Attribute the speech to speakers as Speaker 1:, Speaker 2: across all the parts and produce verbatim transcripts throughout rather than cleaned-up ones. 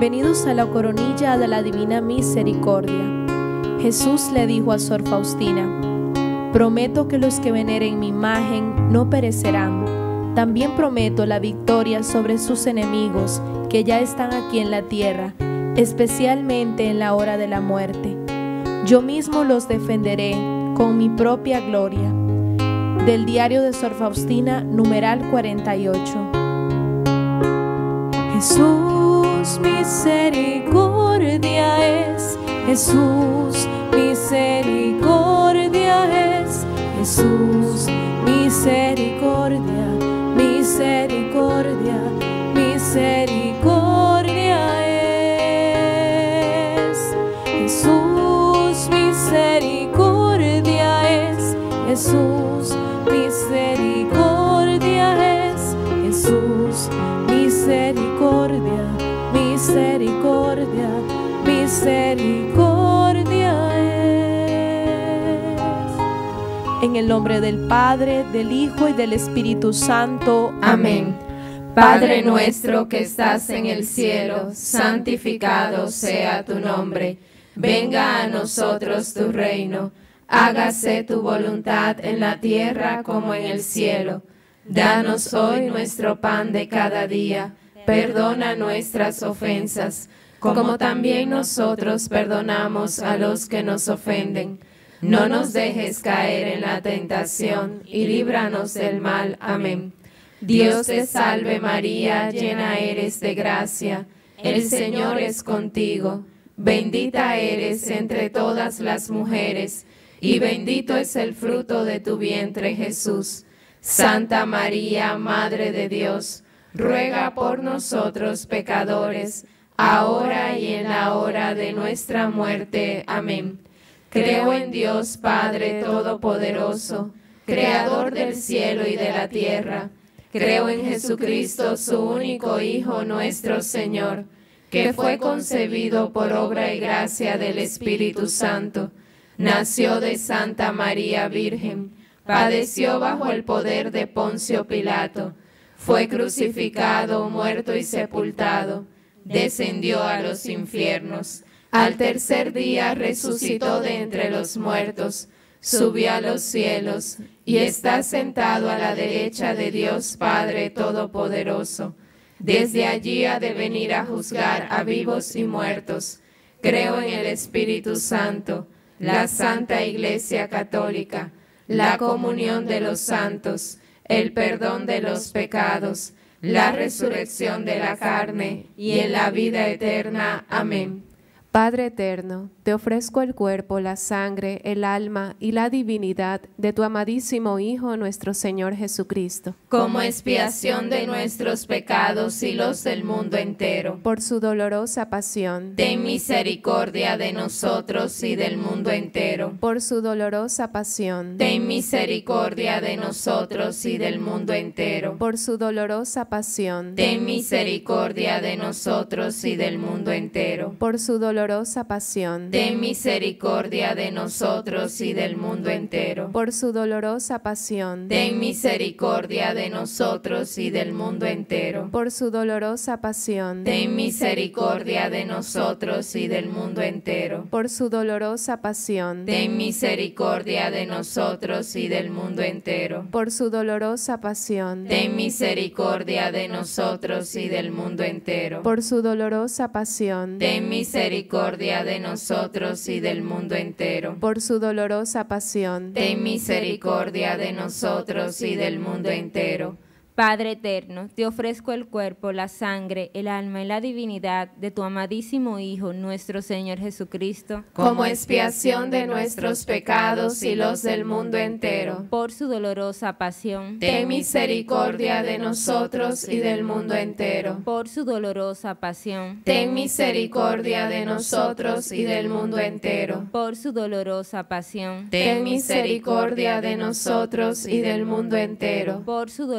Speaker 1: Bienvenidos a la coronilla de la Divina Misericordia. Jesús le dijo a Sor Faustina: prometo que los que veneren mi imagen no perecerán. También prometo la victoria sobre sus enemigos que ya están aquí en la tierra, especialmente en la hora de la muerte. Yo mismo los defenderé con mi propia gloria. Del diario de Sor Faustina, numeral cuarenta y ocho. Jesús, misericordia es. Jesús, misericordia es. Jesús, misericordia, misericordia, misericordia es. Jesús, misericordia es. Jesús, misericordia es. Jesús, misericordia, misericordia, misericordia es. En el nombre del Padre, del Hijo y del Espíritu Santo.
Speaker 2: Amén. Padre nuestro que estás en el cielo, santificado sea tu nombre. Venga a nosotros tu reino. Hágase tu voluntad en la tierra como en el cielo. Danos hoy nuestro pan de cada día. Perdona nuestras ofensas, como también nosotros perdonamos a los que nos ofenden. No nos dejes caer en la tentación y líbranos del mal. Amén. Dios te salve María, llena eres de gracia. El Señor es contigo. Bendita eres entre todas las mujeres, y bendito es el fruto de tu vientre, Jesús. Santa María, Madre de Dios, ruega por nosotros pecadores, ahora y en la hora de nuestra muerte. Amén. Creo en Dios Padre Todopoderoso, Creador del cielo y de la tierra. Creo en Jesucristo, su único Hijo, nuestro Señor, que fue concebido por obra y gracia del Espíritu Santo. Nació de Santa María Virgen, padeció bajo el poder de Poncio Pilato, fue crucificado, muerto y sepultado, descendió a los infiernos. Al tercer día resucitó de entre los muertos, subió a los cielos y está sentado a la derecha de Dios Padre Todopoderoso. Desde allí ha de venir a juzgar a vivos y muertos. Creo en el Espíritu Santo, la Santa Iglesia Católica, la comunión de los santos, el perdón de los pecados, la resurrección de la carne y en la vida eterna. Amén.
Speaker 1: Padre eterno, te ofrezco el cuerpo, la sangre, el alma y la divinidad de tu amadísimo Hijo, nuestro Señor Jesucristo,
Speaker 2: como expiación de nuestros pecados y los del mundo entero.
Speaker 1: Por su dolorosa pasión,
Speaker 2: ten misericordia de nosotros y del mundo entero.
Speaker 1: Por su dolorosa pasión,
Speaker 2: ten misericordia de nosotros y del mundo entero.
Speaker 1: Por su dolorosa pasión,
Speaker 2: ten misericordia de nosotros y del mundo entero.
Speaker 1: Por su dolorosa pasión,
Speaker 2: ten misericordia de nosotros y del mundo entero.
Speaker 1: Por su dolorosa pasión,
Speaker 2: ten misericordia de nosotros y del mundo entero.
Speaker 1: Por su dolorosa pasión,
Speaker 2: ten misericordia de nosotros y del mundo entero.
Speaker 1: Por su dolorosa pasión,
Speaker 2: ten misericordia de nosotros y del mundo entero.
Speaker 1: Por su dolorosa pasión,
Speaker 2: ten misericordia de nosotros y del mundo entero.
Speaker 1: Por su dolorosa pasión,
Speaker 2: ten misericordia de nosotros y del mundo entero.
Speaker 1: Por su dolorosa pasión,
Speaker 2: ten misericordia de nosotros y del mundo entero.
Speaker 3: Padre eterno, te ofrezco el cuerpo, la sangre, el alma y la divinidad de tu amadísimo Hijo, nuestro Señor Jesucristo,
Speaker 2: como expiación de nuestros pecados y los del mundo entero.
Speaker 3: Por su dolorosa pasión,
Speaker 2: ten misericordia de nosotros y del mundo entero.
Speaker 3: Por su dolorosa pasión,
Speaker 2: ten misericordia de nosotros y del mundo entero.
Speaker 3: Por su dolorosa pasión,
Speaker 2: ten misericordia de nosotros y del mundo entero.
Speaker 3: Por su dolorosa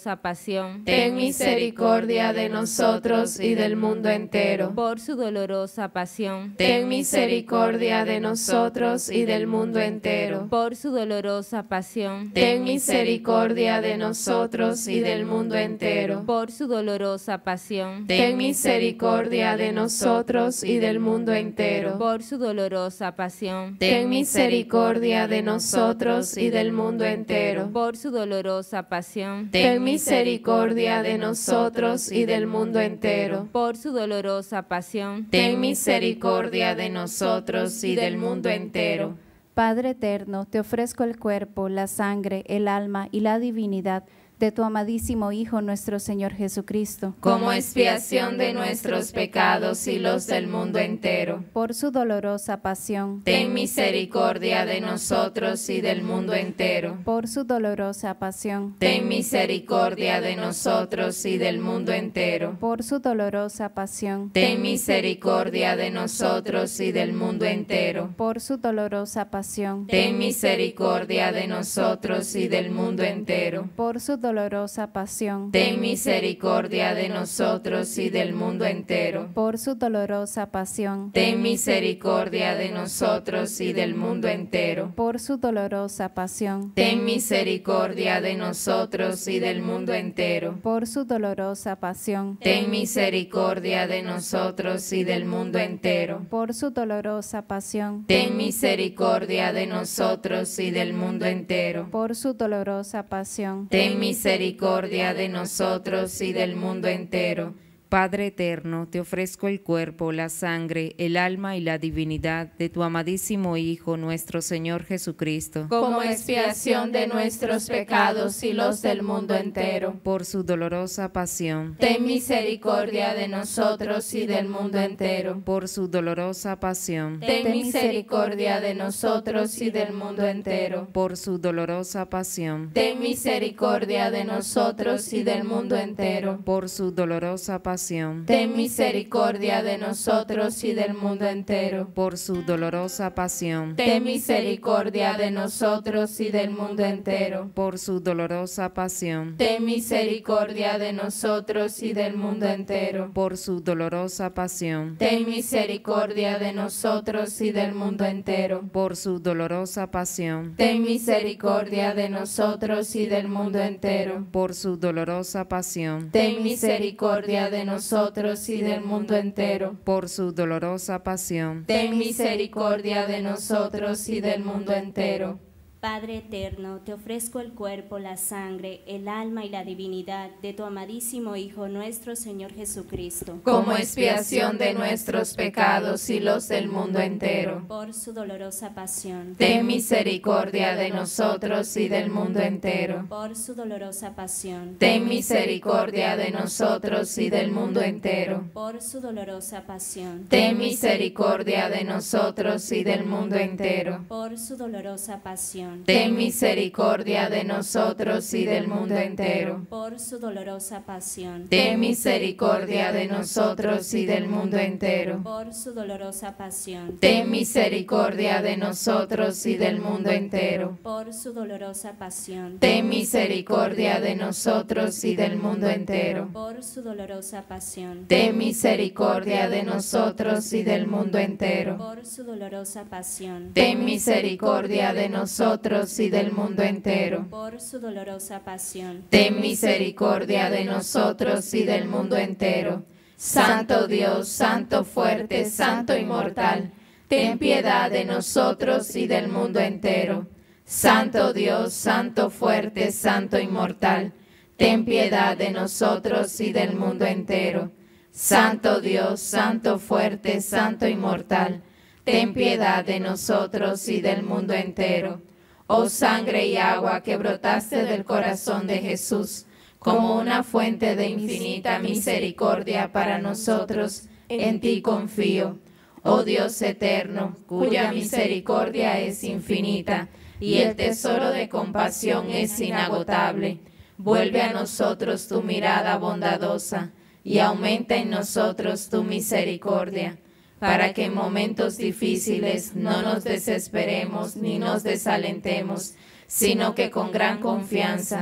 Speaker 3: dolorosa pasión,
Speaker 2: ten misericordia de nosotros y del mundo entero.
Speaker 3: por su dolorosa pasión,
Speaker 2: Ten misericordia de nosotros y del mundo entero.
Speaker 3: por su dolorosa pasión,
Speaker 2: Ten misericordia de nosotros y del mundo entero.
Speaker 3: por su dolorosa pasión,
Speaker 2: Ten misericordia de nosotros y del mundo entero.
Speaker 3: por su dolorosa pasión,
Speaker 2: Ten misericordia de nosotros y del mundo entero.
Speaker 3: por su dolorosa pasión,
Speaker 2: Ten misericordia de nosotros y del mundo entero.
Speaker 3: por su dolorosa pasión,
Speaker 2: Ten misericordia de nosotros y del mundo entero.
Speaker 4: Padre eterno, te ofrezco el cuerpo, la sangre, el alma y la divinidad de tu amadísimo Hijo, nuestro Señor Jesucristo,
Speaker 2: como expiación de nuestros pecados y los del mundo entero.
Speaker 4: por su dolorosa pasión,
Speaker 2: Ten misericordia de nosotros y del mundo entero.
Speaker 4: por su dolorosa pasión,
Speaker 2: Ten misericordia de nosotros y del mundo entero.
Speaker 4: por su dolorosa pasión,
Speaker 2: Ten misericordia de nosotros y del mundo entero.
Speaker 4: por su dolorosa pasión,
Speaker 2: Ten misericordia de nosotros y del mundo entero.
Speaker 4: por su dolorosa pasión,
Speaker 2: Ten misericordia de nosotros y del mundo entero.
Speaker 4: por su dolorosa pasión,
Speaker 2: Ten misericordia de nosotros y del mundo entero.
Speaker 4: por su dolorosa pasión,
Speaker 2: Ten misericordia de nosotros y del mundo entero.
Speaker 4: por su dolorosa pasión,
Speaker 2: Ten misericordia de nosotros y del mundo entero.
Speaker 4: por su dolorosa pasión,
Speaker 2: Ten misericordia de nosotros y del mundo entero.
Speaker 4: por su dolorosa pasión,
Speaker 2: Ten misericordia de nosotros y del mundo entero.
Speaker 5: Padre eterno, te ofrezco el cuerpo, la sangre, el alma y la divinidad de tu amadísimo Hijo, nuestro Señor Jesucristo,
Speaker 2: como expiación de nuestros pecados y los del mundo entero.
Speaker 5: por su dolorosa pasión,
Speaker 2: Ten misericordia de nosotros y del mundo entero.
Speaker 5: por su dolorosa pasión,
Speaker 2: Ten misericordia de nosotros y del mundo entero.
Speaker 5: por su dolorosa pasión,
Speaker 2: Ten misericordia de nosotros y del mundo entero.
Speaker 5: por su dolorosa pasión,
Speaker 2: Ten misericordia de nosotros y del mundo entero.
Speaker 5: por su dolorosa pasión,
Speaker 2: Ten misericordia de nosotros y del mundo entero.
Speaker 5: por su dolorosa pasión,
Speaker 2: Ten misericordia de nosotros y del mundo entero.
Speaker 5: por su dolorosa pasión,
Speaker 2: Ten misericordia de nosotros y del mundo entero.
Speaker 5: por su dolorosa pasión,
Speaker 2: Ten misericordia de nosotros y del mundo entero.
Speaker 5: por su dolorosa pasión,
Speaker 2: Ten misericordia de nosotros y del mundo entero.
Speaker 5: por su dolorosa pasión,
Speaker 2: Ten misericordia de nosotros y del mundo entero.
Speaker 6: Padre eterno, te ofrezco el cuerpo, la sangre, el alma y la divinidad de tu amadísimo Hijo, nuestro Señor Jesucristo,
Speaker 2: como expiación de nuestros pecados y los del mundo entero.
Speaker 6: por su dolorosa pasión,
Speaker 2: Ten misericordia de nosotros y del mundo entero.
Speaker 6: por su dolorosa pasión,
Speaker 2: Ten misericordia de nosotros y del mundo entero.
Speaker 6: por su dolorosa pasión,
Speaker 2: Ten misericordia de nosotros y del mundo entero.
Speaker 6: por su dolorosa pasión,
Speaker 2: Ten misericordia de nosotros y del mundo entero.
Speaker 6: por su dolorosa pasión,
Speaker 2: Ten misericordia de nosotros y del mundo entero.
Speaker 6: por su dolorosa pasión,
Speaker 2: Ten misericordia de nosotros y del mundo entero.
Speaker 6: por su dolorosa pasión,
Speaker 2: Ten misericordia de nosotros y del mundo entero.
Speaker 6: por su dolorosa pasión,
Speaker 2: Ten misericordia de nosotros y del mundo entero.
Speaker 6: por su dolorosa pasión,
Speaker 2: Ten misericordia de nosotros y del mundo entero.
Speaker 6: por su dolorosa pasión,
Speaker 2: Ten misericordia de nosotros y del mundo entero. Santo Dios, Santo fuerte, Santo inmortal, ten piedad de nosotros y del mundo entero. Santo Dios, Santo fuerte, Santo inmortal, ten piedad de nosotros y del mundo entero. Santo Dios, Santo fuerte, Santo inmortal, ten piedad de nosotros y del mundo entero. Oh sangre y agua que brotaste del corazón de Jesús, como una fuente de infinita misericordia para nosotros, en ti confío. Oh Dios eterno, cuya misericordia es infinita y el tesoro de compasión es inagotable, vuelve a nosotros tu mirada bondadosa y aumenta en nosotros tu misericordia, para que en momentos difíciles no nos desesperemos ni nos desalentemos, sino que con gran confianza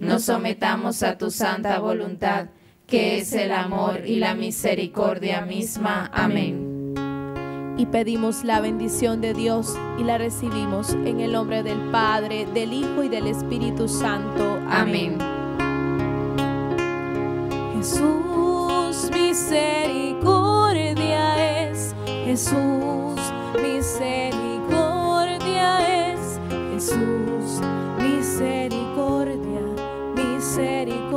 Speaker 2: nos sometamos a tu santa voluntad, que es el amor y la misericordia misma. Amén.
Speaker 1: Y pedimos la bendición de Dios y la recibimos en el nombre del Padre, del Hijo y del Espíritu Santo.
Speaker 2: Amén.
Speaker 1: Jesús, misericordia es. Jesús, misericordia es. Jesús, misericordia, misericordia.